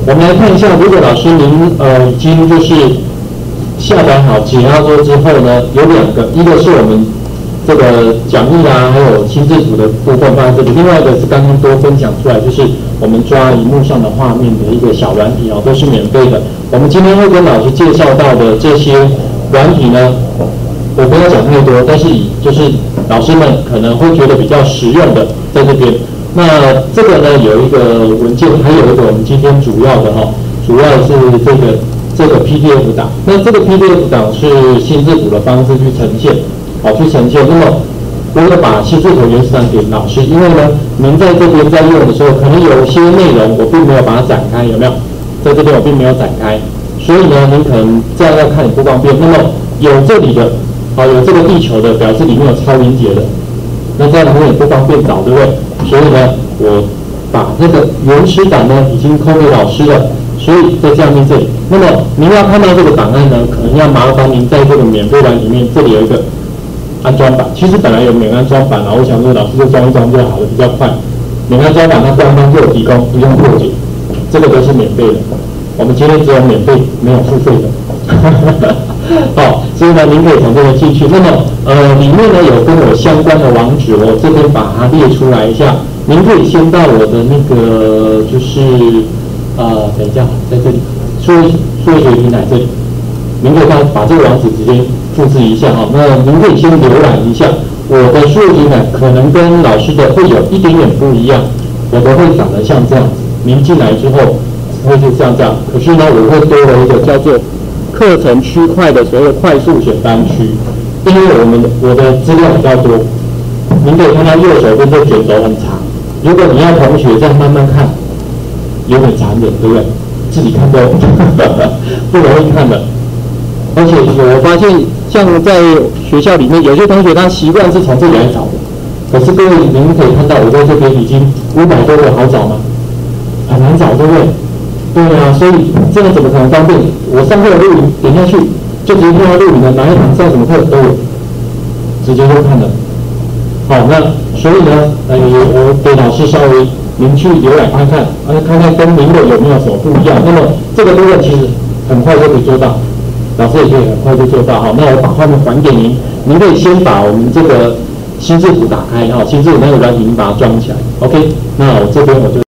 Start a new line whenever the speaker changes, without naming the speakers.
我们来看一下，如果老师您已经就是下载好解压桌之后呢，有2个，一个是我们这个讲义啊，还有心智图的部分放在这里，另外一个是刚刚多分享出来，就是我们抓荧幕上的画面的一个小软体哦，都是免费的。我们今天会跟老师介绍到的这些软体呢，我不要讲太多，但是就是老师们可能会觉得比较实用的在这边。那这个呢有一个文件，还有一个我们今天主要的主要是这个 PDF 档。那这个 PDF 档是心智图的方式去呈现，去呈现。那么我会把心智图原始档给老师，因为呢您在这边在用的时候，可能有些内容我并没有把它展开，有没有？在这边我并没有展开，所以呢您可能这样要看也不方便。那么有这里的，有这个地球的，表示里面有超连结的，那这样的话也不方便找，对不对？所以呢，我把这个原始档呢已经空给老师了，所以在下面这里。那么您要看到这个档案呢，可能要麻烦您在这个免费栏里面，这里有一个安装版。其实本来有免安装版，我想说老师就装一装就好了，比较快。免安装版它官方就有提供，不用破解，这个都是免费的。我们今天只有免费，没有付费的。所以呢，您可以从这个进去。那么，里面呢有跟我相关的网址，我这边把它列出来一下。您可以先到我的那个，就是等一下，在这里，数位学平台这里，您可以把这个网址直接复制一下哈。那您可以先浏览一下我的数位平台，可能跟老师的会有一点点不一样，我的会长得像这样子。您进来之后会是像这样，可是呢，我会多了一个叫做课程区块的所谓的快速选单区，因为我的资料比较多，您可以看到右手边这卷轴很长，如果你要同学这样慢慢看，有点残忍，对不对？自己看都不容易看的。而且我发现，像在学校里面，有些同学他习惯是从这里来找的，可是各位您可以看到，我在这边已经500多个，好找吗？很难找，对不对？对啊，所以这样怎么可能方便？我上课的录影点下去，就直接看到录影的哪一堂上什么课都有，直接就看了。好，那所以呢，我给老师稍微您去浏览看看，看看跟您的有没有什么不一样。那么这个部分其实很快就可以做到，老师也可以很快就做到。好，那我把画面还给您，您可以先把我们这个心智图打开，心智图那个软体您把它装起来。OK， 那我这边我就。